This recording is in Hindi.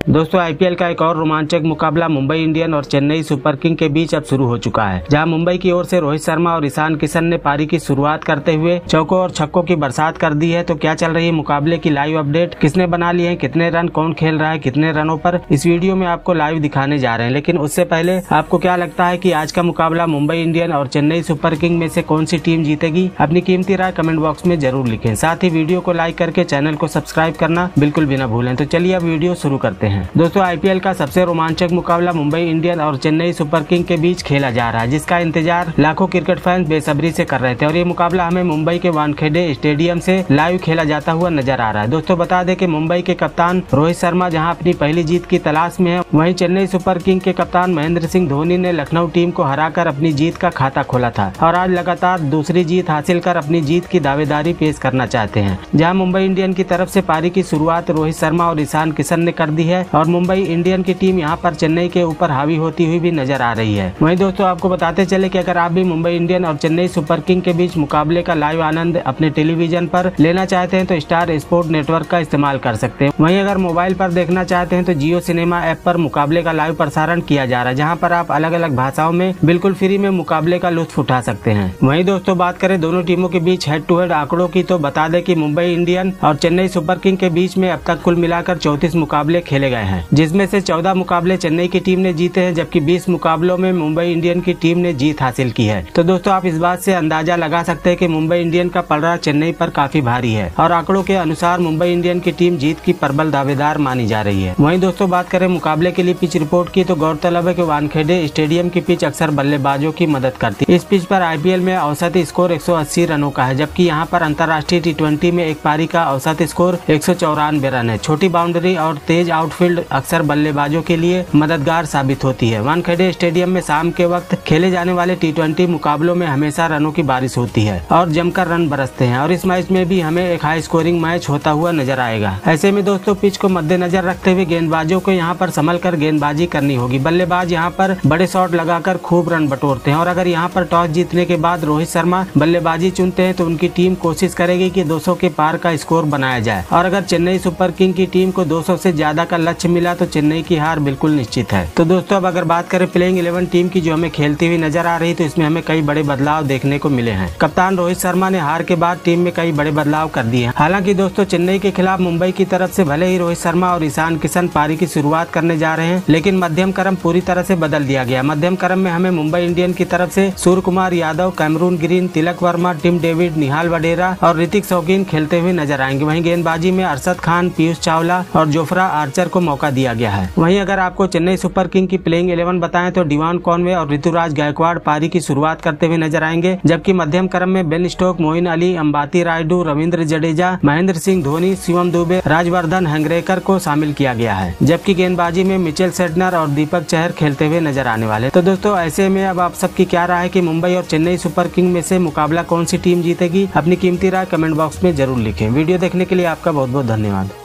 दोस्तों आईपीएल का एक और रोमांचक मुकाबला मुंबई इंडियन और चेन्नई सुपर किंग के बीच अब शुरू हो चुका है, जहां मुंबई की ओर से रोहित शर्मा और ईशान किशन ने पारी की शुरुआत करते हुए चौकों और छक्कों की बरसात कर दी है। तो क्या चल रही है मुकाबले की लाइव अपडेट, किसने बना लिए हैं, कितने रन, कौन खेल रहा है, कितने रनों पर, इस वीडियो में आपको लाइव दिखाने जा रहे हैं। लेकिन उससे पहले आपको क्या लगता है कि आज का मुकाबला मुंबई इंडियन और चेन्नई सुपर किंग में से कौन सी टीम जीतेगी? अपनी कीमती राय कमेंट बॉक्स में जरूर लिखें। साथ ही वीडियो को लाइक करके चैनल को सब्सक्राइब करना बिल्कुल भी न भूलें। तो चलिए अब वीडियो शुरू करते हैं। दोस्तों आईपीएल का सबसे रोमांचक मुकाबला मुंबई इंडियन और चेन्नई सुपर किंग के बीच खेला जा रहा है, जिसका इंतजार लाखों क्रिकेट फैंस बेसब्री से कर रहे थे। और ये मुकाबला हमें मुंबई के वानखेड़े स्टेडियम से लाइव खेला जाता हुआ नजर आ रहा है। दोस्तों बता दें कि मुंबई के कप्तान रोहित शर्मा जहां अपनी पहली जीत की तलाश में है, वहीं चेन्नई सुपर किंग के कप्तान महेंद्र सिंह धोनी ने लखनऊ टीम को हराकर अपनी जीत का खाता खोला था और आज लगातार दूसरी जीत हासिल कर अपनी जीत की दावेदारी पेश करना चाहते हैं। जहां मुंबई इंडियन की तरफ से पारी की शुरुआत रोहित शर्मा और ईशान किशन ने कर दी है और मुंबई इंडियन की टीम यहां पर चेन्नई के ऊपर हावी होती हुई भी नजर आ रही है। वहीं दोस्तों आपको बताते चले कि अगर आप भी मुंबई इंडियन और चेन्नई सुपर किंग के बीच मुकाबले का लाइव आनंद अपने टेलीविजन पर लेना चाहते हैं तो स्टार स्पोर्ट नेटवर्क का इस्तेमाल कर सकते हैं। वहीं अगर मोबाइल पर देखना चाहते हैं तो जियो सिनेमा ऐप पर मुकाबले का लाइव प्रसारण किया जा रहा है, जहां पर आप अलग अलग भाषाओं में बिल्कुल फ्री में मुकाबले का लुत्फ उठा सकते हैं। वहीं दोस्तों बात करें दोनों टीमों के बीच हेड टू हेड आंकड़ों की, तो बता दें कि मुंबई इंडियन और चेन्नई सुपर किंग के बीच में अब तक कुल मिलाकर 34 मुकाबले खेले गए हैं, जिसमें से 14 मुकाबले चेन्नई की टीम ने जीते हैं, जबकि 20 मुकाबलों में मुंबई इंडियन की टीम ने जीत हासिल की है। तो दोस्तों आप इस बात से अंदाजा लगा सकते हैं कि मुंबई इंडियन का पलड़ा चेन्नई पर काफी भारी है और आंकड़ों के अनुसार मुंबई इंडियन की टीम जीत की प्रबल दावेदार मानी जा रही है। वहीं दोस्तों बात करें मुकाबले के लिए पिच रिपोर्ट की, तो गौरतलब है कि वानखेड़े स्टेडियम की पिच अक्सर बल्लेबाजों की मदद करती है। इस पिच पर आईपीएल में औसत स्कोर 180 रनों का है, जबकि यहाँ पर अंतर्राष्ट्रीय टी20 में एक पारी का औसत स्कोर 194 रन है। छोटी बाउंड्री और तेज आउटफील्ड अक्सर बल्लेबाजों के लिए मददगार साबित होती है। वानखेड़े स्टेडियम में शाम के वक्त खेले जाने वाले टी20 मुकाबलों में हमेशा रनों की बारिश होती है और जमकर रन बरसते हैं और इस मैच में भी हमें एक हाई स्कोरिंग मैच होता हुआ नजर आएगा। ऐसे में दोस्तों पिच को मद्देनजर रखते हुए गेंदबाजों को यहाँ पर संभल कर गेंदबाजी करनी होगी। बल्लेबाज यहाँ पर बड़े शॉट लगाकर खूब रन बटोरते हैं और अगर यहाँ पर टॉस जीतने के बाद रोहित शर्मा बल्लेबाजी चुनते हैं तो उनकी टीम कोशिश करेगी कि 200 के पार का स्कोर बनाया जाए और अगर चेन्नई सुपर किंग की टीम को 200 से ज्यादा का लक्ष्य मिला तो चेन्नई की हार बिल्कुल निश्चित है। तो दोस्तों अब अगर बात करें प्लेइंग 11 टीम की जो हमें खेलती हुई नजर आ रही, तो इसमें हमें कई बड़े बदलाव देखने को मिले हैं। कप्तान रोहित शर्मा ने हार के बाद टीम में कई बड़े बदलाव कर दिए हैं। हालांकि दोस्तों चेन्नई के खिलाफ मुंबई की तरफ से भले ही रोहित शर्मा और ईशान किशन पारी की शुरुआत करने जा रहे हैं, लेकिन मध्यम क्रम पूरी तरह से बदल दिया गया। मध्यम क्रम में हमें मुंबई इंडियन की तरफ से Surya Kumar Yadav, Cameron Green, Tilak Varma, Tim David, Nihal Wadhera और ऋतिक शौकीन खेलते हुए नजर आएंगे। वहीं गेंदबाजी में अरशद खान, पीयूष चावला और जोफ्रा आर्चर को मौका दिया गया है। वहीं अगर आपको चेन्नई सुपर किंग की प्लेइंग 11 बताएं तो डिवान कॉनवे और ऋतुराज गायकवाड़ पारी की शुरुआत करते हुए नजर आएंगे, जबकि मध्यम क्रम में बेन स्टोक, मोइन अली, अंबाती रायडू, रविंद्र जडेजा, महेंद्र सिंह धोनी, शिवम दुबे, राजवर्धन हैंगरेकर को शामिल किया गया है, जबकि गेंदबाजी में मिचेल सेडनर और दीपक चहर खेलते हुए नजर आने वाले। तो दोस्तों ऐसे में अब आप सबकी क्या राय है कि मुंबई और चेन्नई सुपर किंग में से मुकाबला कौन सी टीम जीतेगी? अपनी कीमती राय कमेंट बॉक्स में जरूर लिखें। वीडियो देखने के लिए आपका बहुत बहुत धन्यवाद।